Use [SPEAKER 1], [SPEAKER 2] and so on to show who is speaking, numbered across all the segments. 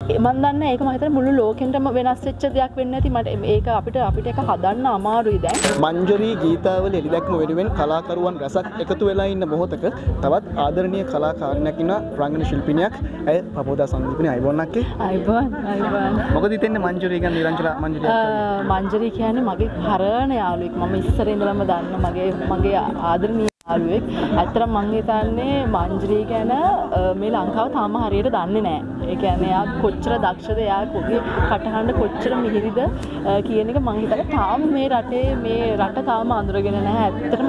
[SPEAKER 1] මම දන්නේ ඒක මම හිතන්නේ මුළු ලෝකෙටම වෙනස් වෙච්ච දෙයක් වෙන්නේ නැති මට ඒක අපිට එක හදන්න අමාරුයි දැන්.
[SPEAKER 2] මංජරී ගීතාවල එළිදැක්ම වෙනුවෙන් කලාකරුවන් රසක් එකතු වෙලා ඉන්න මොහොතක තවත් ආදරණීය කලාකාරියක් ඉන්නවා රංගන ශිල්පිනියක්. ඇය පපෝදා සංදීපනි අයබෝන් අක්කේ.
[SPEAKER 1] අයබෝන්.
[SPEAKER 2] මොකද හිතන්නේ මංජරී ගැන නිරංජලා මංජරී අක්කා?
[SPEAKER 1] මංජරී කියන්නේ මගේ හරණ යාළුවෙක්. මම ඉස්සර ඉඳලම දන්න මගේ ආදරණීය යාළුවෙක්. ඇත්තටම මම හිතන්නේ මංජරී ගැන මේ ලංකාව තාම හරියට දන්නේ නැහැ. ඒ කියන්නේ එයා කොච්චර දක්ෂද එයා කොගේ කටහඬ කොච්චර මිහිරිද කියන එක මම හිතන්නේ තාම මේ රට තාම අඳුරගෙන නැහැ. ඇත්තටම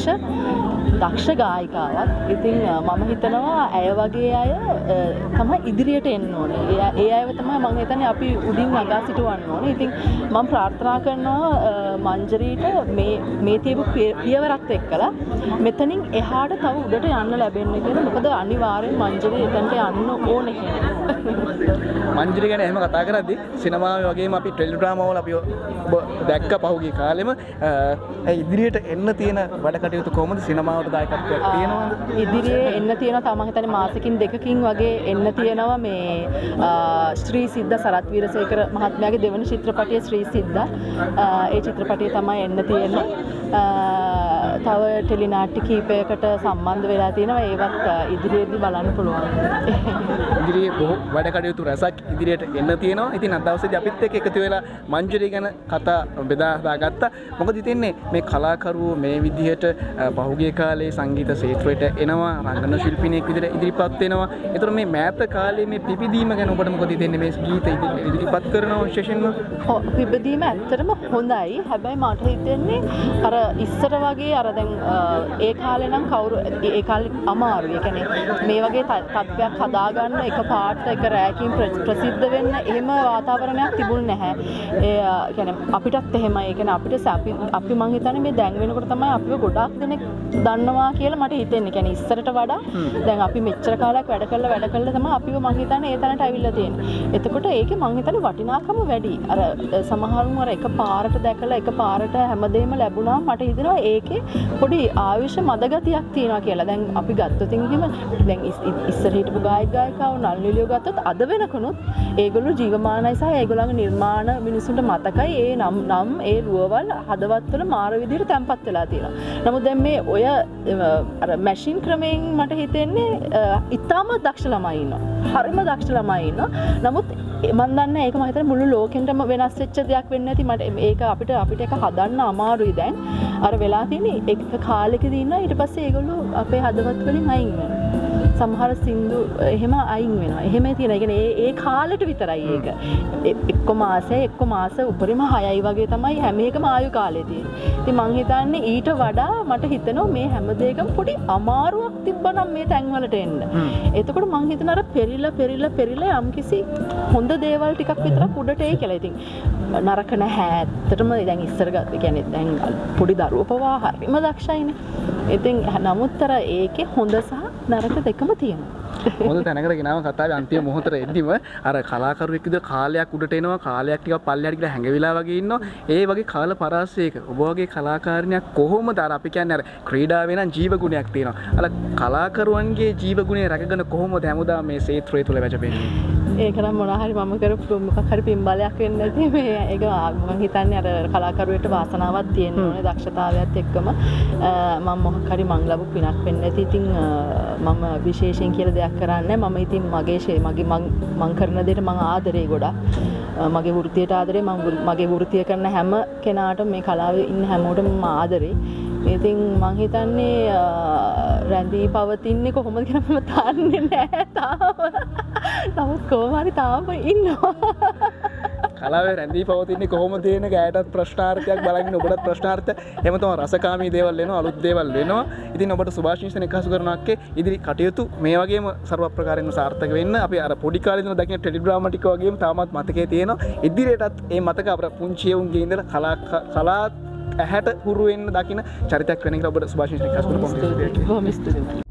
[SPEAKER 1] දක්ෂ ගායිකාවක්. ඉතින් මම හිතනවා ඇය වගේ අය තමයි ඉදිරියට එන්න ඕනේ. ඒ අයව තමයි මම හිතන්නේ අපි උඩින් නගා සිටවන්න ඕනේ. ඉතින් මම ප්‍රාර්ථනා කරනවා මංජරීට මේ තියපු පියවරත් එක්කලා මෙතනින් එහාට තව උඩට යන්න ලැබෙන්න කියලා. මොකද අනිවාර්යෙන් මංජරී එතනට යන්න ඕනේ කියලා.
[SPEAKER 2] මංජරී ගැන එහෙම කතා කරද්දී සිනමාවේ වගේම අපි ටෙලි ඩ්‍රාමා වල අපි ඔබ දැක්ක පහුගිය කාලෙම ඉදිරියට එන්න තියෙන වැඩ කටයුතු කොහොමද? සිනමාවට දායකත්වයක් තියෙනවද?
[SPEAKER 1] ඉදිරියේ එන්න තියෙනවා. තව මම හිතන්නේ මාසෙකින් දෙකකින් වගේ එන්න තියෙනවා මේ ශ්‍රී සිද්ධා සරත් වීරසේකර මහත්මයාගේ දෙවන චිත්‍රපටය ශ්‍රී සිද්ධා. ඒ චිත්‍රපටය තමයි එන්න තියෙන්නේ. තව ටෙලි නාට්‍ය කීපයකට සම්බන්ධ වෙලා තියෙනවා. ඒවත් ඉදිරියේදී බලන්න පුළුවන්.
[SPEAKER 2] ඉදිරියේ බොහෝ වැඩ කටයුතු රැසක් ඉදිරියට එන්න තියෙනවා. ඉතින් අද දවසේදී අපිත් එක්ක එකතු වෙලා මංජරී ගැන කතා බෙදා හදාගත්තා. මොකද හිතන්නේ මේ කලාකරුවෝ මේ විදිහට පහුගිය කාලේ සංගීත ක්ෂේත්‍රයට එනවා, රංගන ශිල්පිනියෙක් විදිහට ඉදිරිපත් වෙනවා. ඒතර මේ මෑත කාලේ මේ පිබිදීම ගැන ඔබට මොකද හිතෙන්නේ? මේ ගීත ඉදිරිපත් කරනවා විශේෂයෙන්ම
[SPEAKER 1] පිබිදීම ඇත්තටම හොඳයි. හැබැයි මට හිතෙන්නේ අර ඉස්සර වගේ අර දැන් ඒ කාලේ නම් කවුරු ඒ කාලේ අමාරුයි. ඒ කියන්නේ මේ වගේ තත්ත්වයක් හදාගන්න එක පාට එක රැයකින් ප්‍රසිද්ධ වෙන්න එහෙම වාතාවරණයක් තිබුණ නැහැ. ඒ කියන්නේ අපිටත් එහෙමයි. ඒ කියන්නේ අපි මං හිතන්නේ මේ දැන් වෙනකොට තමයි අපිව ගොඩාක් දෙනෙක් දන්නවා කියලා මට හිතෙන්නේ. කියන්නේ ඉස්සරට වඩා දැන් අපි මෙච්චර කාලයක් වැඩ කළා තමයි අපිව මං හිතන්නේ ඒ තැනට අවිල්ලා තියෙන්නේ. එතකොට ඒකේ මං හිතන්නේ වටිනාකම වැඩි. අර සමහරුන් අර එක පාරට දැකලා එක පාරට හැමදේම ලැබුණා මට හිතෙනවා ඒකේ පොඩි ආවිෂ මදගතියක් තියෙනවා කියලා. දැන් අපි ගත්තොත් එහෙම දැන් ඉස්සර හිටපු ගායිකාවෝ නළුනිලියෝ ගත්තොත් අද වෙනකනොත් ඒගොල්ලෝ ජීවමානයි සහ ඒගොල්ලන්ගේ නිර්මාණ මිනිසුන්ට මතකයි. ඒ නම් ඒ රුවවල් හදවත්වල මාර විදිහට තැම්පත් වෙලා තියෙනවා. නමුත් දැන් මේ ඔය අර මැෂින් ක්‍රමයෙන් මට හිතෙන්නේ ඉතාම දක්ෂ ළමයි ඉන්නවා. හරිම දක්ෂ ළමයි ඉන්නවා. නමුත් මම දන්නේ ඒක මම හිතන්නේ මුළු ලෝකෙටම වෙනස් වෙච්ච දෙයක් වෙන්නේ නැති මට ඒක අපිට එක හදන්න අමාරුයි දැන්. අර වෙලා තියෙන්නේ එක කාලෙකදී ඉන්නවා ඊට පස්සේ ඒගොල්ලෝ අපේ හදවත් වලින් අයින් වෙනවා. සමහර සින්දු එහෙම අයින් වෙනවා. එහෙම තියෙන. ඒ කියන්නේ ඒ කාලෙට විතරයි ඒක. එක්ක මාස උපරිම 6යි වගේ තමයි හැම එකම ආයු කාලේ තියෙන්නේ. ඉතින් මං හිතන්නේ ඊට වඩා මට හිතෙනවා මේ හැම දෙයකම පොඩි අමාරුවක් තිබ්බනම් මේ තැන් වලට එන්න. එතකොට මං හිතන අර පෙරිලා යම්කිසි හොඳ දේවල් ටිකක් විතරක් උඩට එයි කියලා. ඉතින් නරක නැහැ. ඇත්තටම දැන් ඉස්සර කියන්නේ දැන් පොඩි දරුවෝ පවා හරිම දක්ෂයිනේ. ඉතින් නමුත් අර ඒකේ හොඳ සහ නරක දෙකම තියෙනවා.
[SPEAKER 2] හොඳ තැනකට ගෙනාව කතාවේ අන්තිම මොහොතට එද්දිම අර කලාකරුවෙක් විදිහට කාලයක් උඩට එනවා, කාලයක් ටිකක් පල්ලෙහාට ගිහලා හැංගවිලා වගේ ඉන්නවා. ඒ වගේ කාල පරාසයක ඔබ වගේ කලාකාරිනියක් කොහොමද අර අපි කියන්නේ අර ක්‍රීඩාවේ නම් ජීව ගුණයක් තියෙනවා. අර කලාකරුවන්ගේ ජීව ගුණය රැකගෙන කොහොමද හැමදාම මේ ක්ෂේත්‍රය තුල වැජපෙන්නේ?
[SPEAKER 1] ඒක නම් මොනවා හරි මම කරපු මොකක් හරි පින්බලයක් වෙන්නේ නැති මේ ඒක මම හිතන්නේ අර කලාකරුවෙට වාසනාවක් තියෙන්න ඕනේ දක්ෂතාවයත් එක්කම මම මොකක් හරි මං ලැබු පිනක් වෙන්නේ නැති. ඉතින් මම විශේෂයෙන් කියලා දෙයක් කරන්නේ මම ඉතින් මං කරන දෙයට මං ආදරේ ගොඩක්. මගේ වෘත්තියට ආදරේ මගේ වෘත්තිය කරන හැම කෙනාටම මේ කලාවේ ඉන්න හැමෝටම මම ආදරේ. ඉතින් මං හිතන්නේ රැඳී පවතින්නේ කොහොමද කියලා මම තාන්නේ නැහැ තාම. නමුත් කොහොම හරි තාම ඉන්නවා.
[SPEAKER 2] කලාවේ රැඳී පවතින්නේ කොහොමද කියන ගෑයටත් ප්‍රශ්නාර්ථයක් බලන්න ඔබටත් ප්‍රශ්නාර්ථ එහෙම තමයි රසකාමී දේවල් වෙනවා අලුත් දේවල් වෙනවා. ඉතින් ඔබට සුභාශිංසන එකහසු කරනවාක්කේ ඉදිරි කටයුතු මේ වගේම ਸਰව ප්‍රකාරයෙන්ම සාර්ථක වෙන්න අපි අර පොඩි කාලේ ඉඳන් දකින ටෙලි ඩ්‍රාමා ටික වගේම තාමත් මතකයේ තියෙනවා. ඉදිරියටත් මේ මතක අපේ පුංචි උන්ගේ ඉඳලා කලා ඇහැට හුරු වෙන්න දකින චරිතයක් වෙන එක ඔබට සුභාශිංසන එකහසු කරනවා.
[SPEAKER 1] බොහොම ස්තුතියි.